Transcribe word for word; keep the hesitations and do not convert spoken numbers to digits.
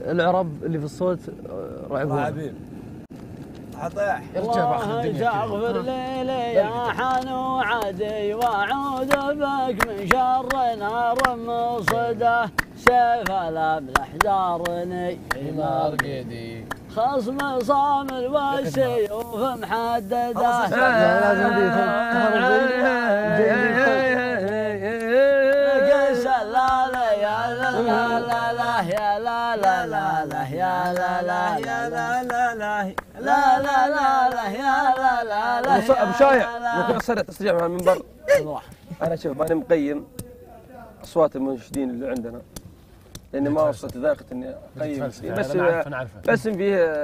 العرب اللي في الصوت رعبون. حبيب حطيح الله تغفر لي يا حنو عدي واعوذ بك من شر نار مصده سيف الاملح جارني في مرقدي خصم صامل والسيوف محدده لازم دي يا لا لا لا لا يا لا لا لا لا يا لا لا يا لا لا لا لا لا لا لا يا لا لا لا ابو شايع ممكن اسرع تسريع مع المنبر. انا شوف ماني مقيم اصوات المنشدين اللي عندنا لاني ما وصلت ذاقه اني اقيم بس بس فيه